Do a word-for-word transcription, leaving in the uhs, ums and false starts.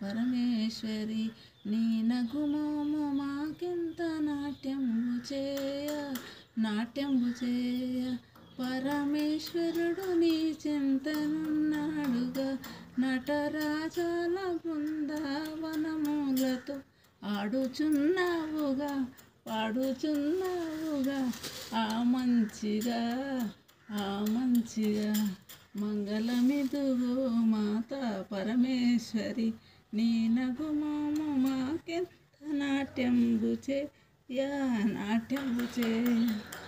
పరమేశ్వరి నీ నగుమోము మాకెంత నాట్యంబు చేయ నాట్యంబు చేయ పరమేశ్వరుడు నీ చింతనున్నాడుగా నటరాజాల బృందావనములతో ఆడుచున్నావుగా పాడుచున్నావుగా ఆ మంచిగా ఆ మంచిగా మంగళమిదుగో మాత పరమేశ్వరి నీ నగుమోము మాకెంత నాట్యంబు చేయ నాట్యంబు చేయ